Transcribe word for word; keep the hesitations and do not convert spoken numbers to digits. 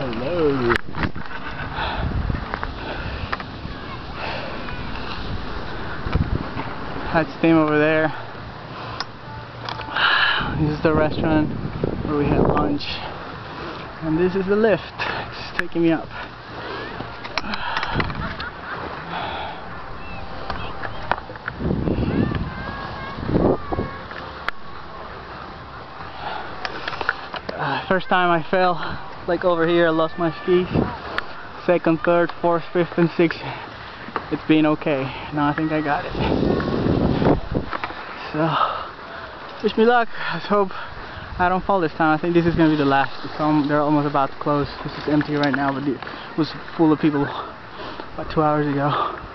Hello. That's Tim over there. This is the restaurant where we had lunch. And this is the lift. It's taking me up. Uh, first time I fell, like over here, I lost my skis. Second, third, fourth, fifth, and sixth, it's been okay. Now I think I got it. So, wish me luck. Let's hope I don't fall this time. I think this is gonna be the last. It's almost, they're almost about to close. This is empty right now, but it was full of people about two hours ago.